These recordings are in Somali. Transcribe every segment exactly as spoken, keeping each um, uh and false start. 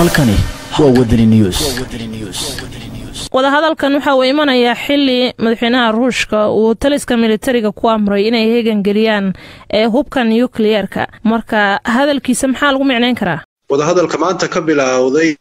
halkani waa Wadani News. wadahadalkan waxa uu imanayaa xilli madaxweynaha Ruushka uu taliska militariga ku amray inay heegan galiyaan ee hubka nuclear-ka marka hadalkiisa maxaa lagu micnayn karaa wadahadalka maanta ka bilowday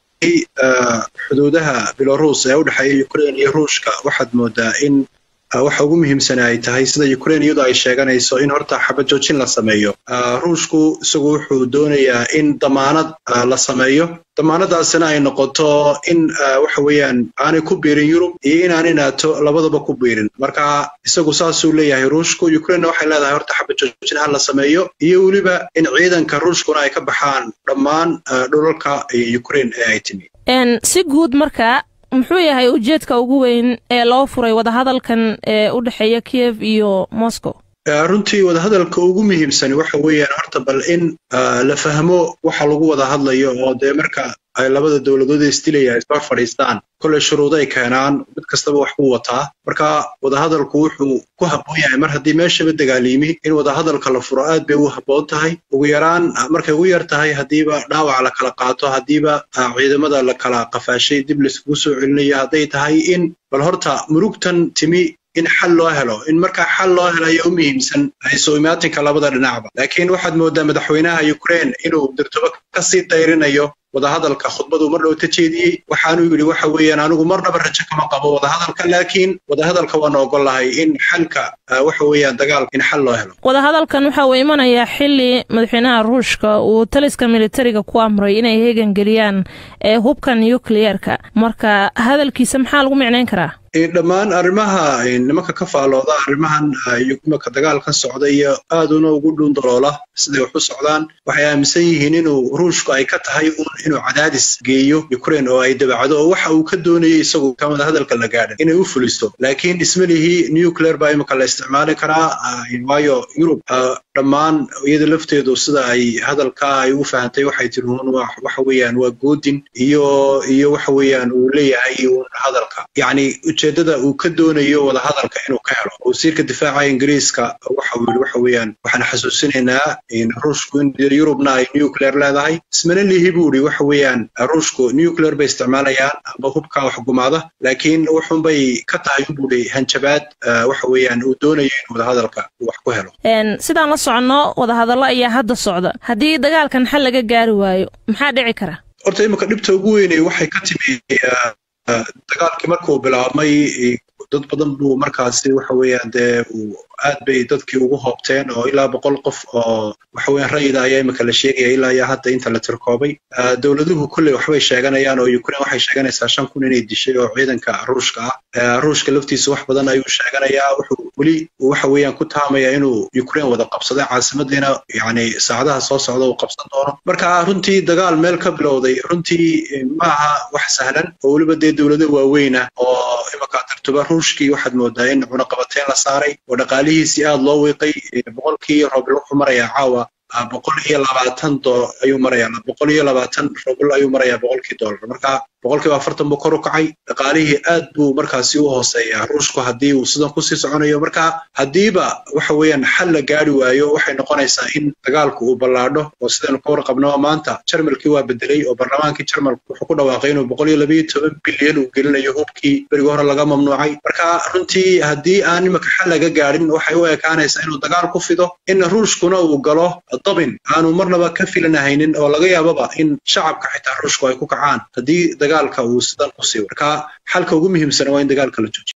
xuduudaha Belarus ee u dhaxeeya Ukraine iyo Ruushka waxaad moodaa in waxa ugu muhiimsan ay tahay sida Ukraine iyadu ay sheeganayso in horta xabad joojin la sameeyo Ruushku isagu wuxuu doonayaa in damaanad la sameeyo damaanadaasina ay noqoto in waxa weeyaan aanay ku biirin Yurub iyo in aanay NATO labadaba ku biirin marka isagu saasuu leeyahay Ruushku Ukraine waxay leedahay horta xabad joojin la sameeyo iyo waliba in ciidanka Ruushkuna ay ka baxaan dhammaan dhulalka Ukraine ee ay timi en si guud marka muxuu yahay ujeedka ugu weyn ee loo furay wadahadalkan ee u dhaxeeya Kiev iyo Moscow runtii wadahadalka ugu muhiimsan waxa weeyaan horta bal in la fahmo waxa lagu wada hadlayo oo de marka ay labada dawladood istilayay ay soo fadhiistaan kulli shuruudo ay keenaan mid kastaba wax ku wataa marka wadahadalku wuxuu ku habboon yahay mar haddii meeshaba dagaalimi in wadahadalka la furo aad bay u habboon tahay ugu yaraan markay ugu yar tahay hadiiba dhaawac la kala qaato hadiiba ciidamada la kala qafaashay dib la isku soo celinayo haday tahay in bal horta murugtan timi in xal loo helo in marka xal loo helayo u muhiimsan ay soo imaatinka labada dhinacba laakiin waxaad moodaa madaxweynaha Ukraine inuu dirtoba ka sii dayrinayo wadahadalka khudbadu mar dhow tajeediyay waxaanu yiri waxa weeyaan anigu marnaba rajo kama qabo wadahadalka laakiin wadahadalka waan ogolahay in xalka waxa weeyaan dagaal in xal loo helo wadahadalkan waxa uu imanayaa xilli madaxweynaha Ruushka uu taliska militariga ku amray inay heegan galiyaan ee hubka nuclear-ka marka hadalkiisa maxaa lagu micnayn karaa dhammaan arrimaha nimanka ka faalooda arrimahan iyaga dagaalka socda iyo aad una ugu dhundaloola sida wax u socdaan waxay aaminsan yihiin inuu Ruushku ay ka tahay inuu cadaadis geeyo Ukraine oo ay dabacdo oo waxa uu ka doonayay isagu ka wada hadalka la gaadhay inay u fulisto laakiin ismalihi nuclear baa imka la isticmaali karaa waayo Europe dhammaan iyada lafteedu sida ay hadalka ay u fahamtay waxay tiruun waxa weeyaan waa goodin iyo iyo waxa weeyaan uu leeyahay hadalka yaani ujeedada uu ka doonayo wada hadalka inuu ka helo wasiirka difaaca Ingiriiska waxa uu waxa weeyaan waxaan xasuusinaynaa in Ruushku in Yurubna ay nuclear leedahay ismana lihi buuri waxa weeyaan Ruushku nuclear bay isticmaalayaan aba hubka wax gumaada laakiin wuxuu bay ka tahay buuri hanjabaad waxa weeyaan uu doonayo in wada hadalka wax ku helo en sidaan la socono wada hadallo ayaa hadda socda hadii dagaalkan xal laga gaari waayo maxaa dhici kara horta imka dhibta ugu weyn ee waxay ka timi dagaalkii markuu bilaabmay dad badan buu markaasi waxa weeyaan de aad bay dadkii ugu hoobteen oo ilaa boqol qof oo waxa weeyaan rayida ayaa imka la sheegay ilaa ya hadda inta la tirkoobay dawladuhu kulli waxbay sheeganayaan oo Ukraine waxay sheeganaysaa shan kun inay dishay oo ciidanka Ruushka ah Ruushka laftiisa wax badan ayuu sheeganayaa wuxuu wali waxa weeyaan ku taamaya inuu Ukraine wada qabsado caasimadeena yaani saacadaha soo socda uu qabsan doono marka runtii dagaal meel ka bilowday runtii maaha wax sahlan oo waliba de dawladaha waaweyn oo imka tartuba Ruushkii waxaad moodaa in cunaqabateen la saaray oo dhaqaalihiisa aad loo weeqay boqolkii rubl wuxuu marayaa caawa boqol iyo labaatan dollar ayuu marayaa boqol iyo labaatan rubl ayuu marayaa boqolkii dollar marka boqolkiiba afartan buu kor u kacay dhaqaalihii aad buu markaasi u hooseeyaa Ruushku hadii uu sidan ku sii soconayo marka hadiiba waxa weeyaan xal la gaari waayo waxay noqonaysaa in dagaalku uu ballaadho oo sidan ku warqabno maanta Jarmalkii waa bedelay oo baarlamaankii Jarmalku wuxuu ku dhawaaqay inuu boqol iyo laba iyo toban bilyan uu gelinayo hubkii bariga hore laga mamnuucay marka runtii hadii aan imka xal laga gaarin waxay u ekaanaysaa inuu dagaal ku fido in Ruushkuna uu galo dabin aanu marnaba ka filanahaynin oo laga yaababa in shacabka xitaa Ruushku ay ku kacaan hadii dagaalka uu sidan ku sii marka xalka ugu muhiimsan waa in dagaalka la joojiyo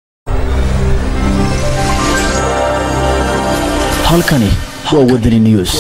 halkani waa Wadani News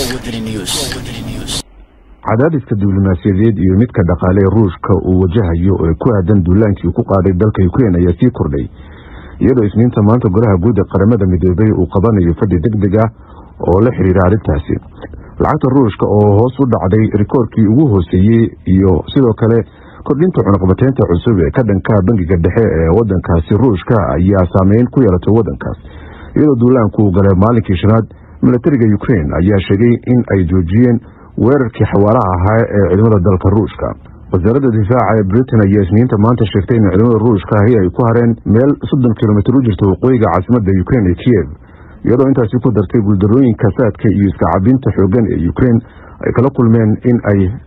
cadaadiska diblomaasiyadeed iyo midka dhaqaale Ruushka uu wajahayo oo ku aadan duulaankii ku qaaday dalka Ukraine ayaa sii kordhay iyadoo isniinta maanta golaha guud ee qaramada midoobay uu qabanayo fadhi degdeg ah oo la xiriira arrintaasi lacagta Ruushka oo hoos u dhacday rikoorkii ugu hooseeyay iyo sidoo kale kordhinta cunaqabateynta cusub ee ka dhanka bangiga dhexe ee wadankaasi Ruushka ayaa saameyn ku yeelatay wadankaas iyadoo duulaanku galay maalinkii shanaad militariga Ukraine ayaa sheegay in ay joojiyeen weerarkii xawaaraha ahaa ee ciidamada dalka Ruushka wasaaradda difaaca ee Britain ayaa isniinta maanta sheegtay in ciidamada Ruushka ay ku hareen meel soddon kiiloomitir u jirta waqooyiga caasimadda Ukraine ee Kiev iyadoo intaasi ku dartay guuldarooyinka saadka iyo iska cabinta xooggan ee Ukraine ay kala kulmeen in ay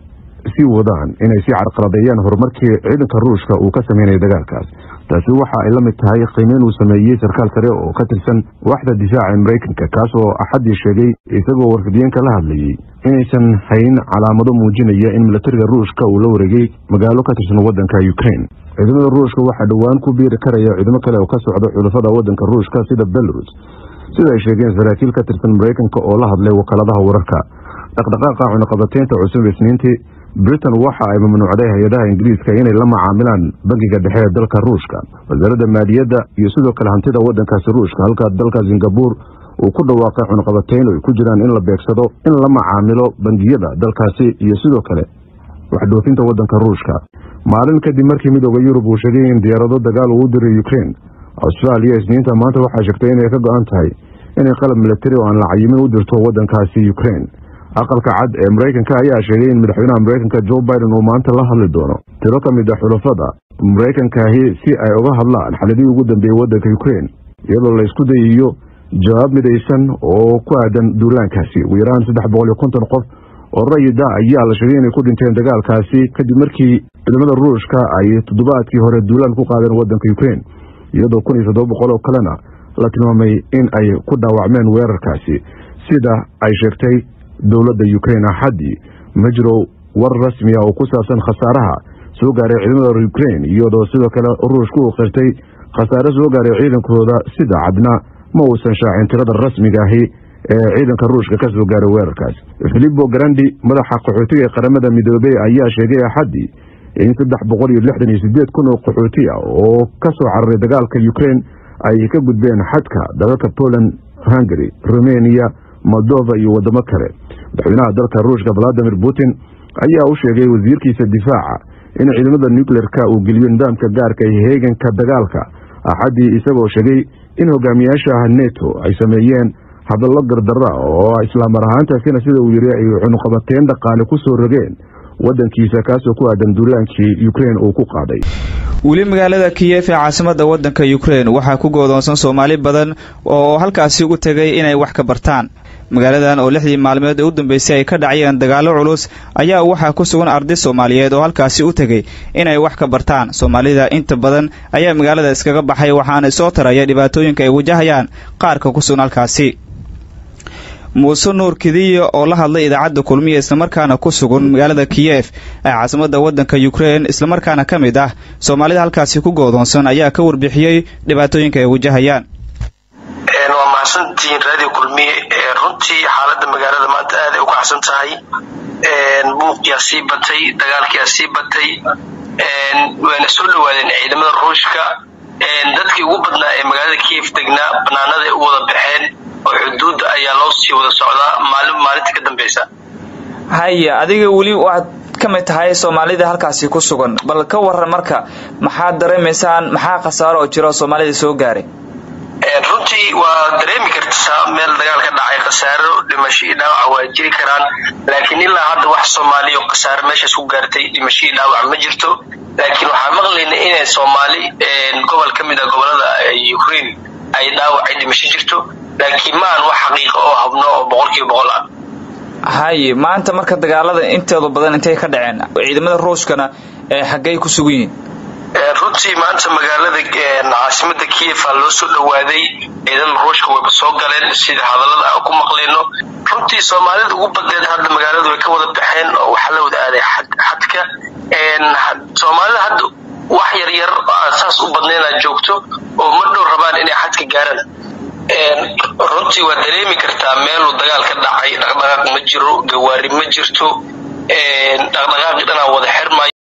sii wadaan inay sii carqaladeeyaan horumarkii ciidanka ruushka uu ka sameynaya dagaalkaas. taasi waxa ay la mid tahay qiimeyn uu sameeyey sarkaal sare oo ka tirsan waaxda difaaca Mareykanka kaas oo axadii sheegay isagoo warfidiyeenka la hadlayay inaysan hayn calaamado muujinaya in militariga ruushka uu la wareegay magaalo ka tirsan wadanka Ukraine. ciidamada ruushka waxa dhawaan ku biiri karaya ciidamo kale oo ka socda xulafada wadanka ruushka sida Belarus sida ay sheegeen saraakiil ka tirsan Mareykanka oo la hadlay wakaaladaha wararka. dhaqdhaqaaqa cunaqabateynta cusub isniintii Britain waxa ay mamnuucday hay'adaha Ingiriiska inay la macaamilaan bangiga dhexe ee dalka Ruushka. wasaaradda maaliyadda iyo sidoo kale hantida wadankaasi Ruushka halka dalka Singapore uu ku dhawaaqay cunaqabateyn oo ku jiraan in la beegsado in la macaamilo bangiyada dalkaasi iyo sidoo kale wax dhoofinta wadanka Ruushka. maalin kadib markii midowga Yurub uu sheegay in diyaarado dagaal uu u diray Ukraine, Australia isniinta maanta waxay sheegtay inay ka go'an tahay inay qalab militari oo aan la cayimin u dirto wadankaasi Ukraine. aqalka cad ee Mareykanka ayaa sheegay in madaxweynaha Mareykanka Joe Biden uu maanta la hadli doono tiro ka mid ah xulafada Mareykanka si ay uga hadlaan xaladii ugu dambeeyay wadanka Ukraine iyadoo la isku dayayo jawaab midaysan oo ku aadan duulaankaasi. ugu yaraan saddex boqol iyo konton qof oo rayida ayaa la sheegay inay ku dhinteen dagaalkaasi kadib markii ciidamada Ruushka ay toddobaadkii hore duulaan ku qaadeen wadanka Ukraine iyadoo kun iyo toddoba boqol oo kalena la tilmaamay in ay ku dhaawacmeen weerarkaasi sida ay sheegtay dowladda Ukraine. axadii ma jiro war rasmi ah oo ku saabsan khasaaraha soo gaaray ciidamada Ukraine iyadoo sidoo kale Ruushku uu qirtay khasaare soo gaaray ciidankooda sida cadna ma uusan shaacin tirada rasmiga ah ee ciidanka Ruushka ka soo gaaray weerarkaas. Filippo Grandi madaxa qaxootiga ee qaramada midoobay ayaa sheegay axadii in saddex boqol iyo lixdan iyo siddeed kun oo qaxooti ah oo ka soo cararay dagaalka Ukraine ay ka gudbeen xadka dalalka Poland, Hungary, Romania, Moldova iyo wadamo kale. madaxweynaha dalka Ruushka Vladimir Putin ayaa u sheegay wasiirkiisa difaaca in ciidamada nuclearka uu geliyo nidaamka gaarka ee heeganka dagaalka axadii isagoo sheegay in hogaamiyaasha NATO ay sameeyeen hadallo gardarra oo islaamar ahaantaasina sida uu yiri ay cunaqabateyn dhaqaale ku soo rogeen wadankiisa kaasoo ku aadan duulaankii Ukraine uu ku qaaday. weli magaalada Kiev ee caasimadda wadanka Ukraine waxaa ku go'doonsan Soomaali badan oo halkaasi u tagay inay wax ka bartaan. magaaladan oo lixdii maalmood ee u dambeysay ay ka dhacayeen dagaalo culus ayaa waxaa ku sugan arday Soomaaliyeed oo halkaasi u tagay inay wax ka bartaan. Soomaalida inta badan ayaa magaalada iskaga baxay waxaana soo taraya dhibaatooyinka ay wajahayaan qaarka ku sugan halkaasi. Muuse Nuur Kidiyo oo la hadlay idaacadda kulmiye isla markaana ku sugan magaalada Kiev ee caasimadda wadanka Ukraine isla markaana kamid ah Soomaalida halkaasi ku go'doonsan ayaa ka warbixiyay dhibaatooyinka ay wajahayaan. waa mahadsantiin radio kulmiye runtii xaaladda magaalada maanta aad ay u kacsan tahay. buuqyaa sii batay, dagaalkiyaa sii batay, waana soo dhawaadeen ciidamada Ruushka. dadkii ugu badnaa ee magaalada Kiev degnaa banaanada ay u wada baxeen oo xuduudda ayaa loo sii wada socdaa maalin maalinta ka dambeysa. haya adiga weli waad ka mid tahay Soomaalida halkaasi ku sugan, bal ka waran marka maxaad dareemaysaan, maxaa khasaaro oo jira Soomaalida soo gaaray? runtii waa dareemi kartaa meel dagaal ka dhacay khasaaro dhimasho iyo dhaawac waa jiri karaan, laakiin ilaa hadda wax Soomaali oo khasaaro meeshaas ku gaartay dhimasho iyo dhaawac ma jirto. laakiin waxaan maqlaynaa inay Soomaali gobol ka mid ah gobolada Ukraine ay dhaawac ay dhimasho jirto, laakiin ma aan wax xaqiiqo oo habno oo boqolkiiba boqol ah. haye maanta marka dagaalada inteedu badan intay ka dhaceen ciidamada Ruushkana ee xaggay ku sugan yihiin? runtii maanta magaalada caasimadda Kiev loo soo dhawaaday ciidamada Ruushka way soo galeen sida hadallada aan ku maqleyno. runtii Soomaalida ugu badan hadda magaalada way ka wada baxeen oo waxa la wada aaday xadka. Soomaalida hadda wax yar yar asaas u badneena joogto oo ma dhow rabaan inay xadka gaaraan. runtii waa dareemi kartaa meel dagaal ka dhacay, dhaqdhaqaaq ma jiro, gawaari ma jirto, dhaqdhaqaaqi dhanaa wada xirmay.